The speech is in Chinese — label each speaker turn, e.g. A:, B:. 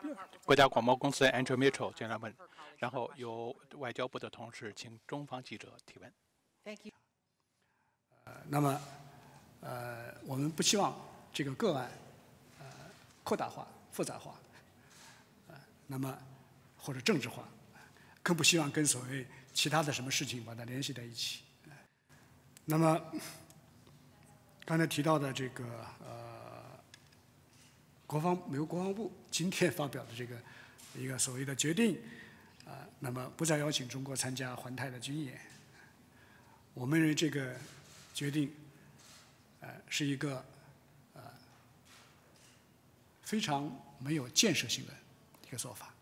A: 国家广播公司 Andrew Mitchell 经常问，然后由外交部的同事请中方记者提问。
B: 那么，我们不希望这个个案扩大化、复杂化，那么或者政治化，更不希望跟所谓其他的什么事情把它联系在一起。那么，刚才提到的这个美国国防部今天发表的这个一个所谓的决定，那么不再邀请中国参加环太的军演，我们认为这个决定，是一个非常没有建设性的一个做法。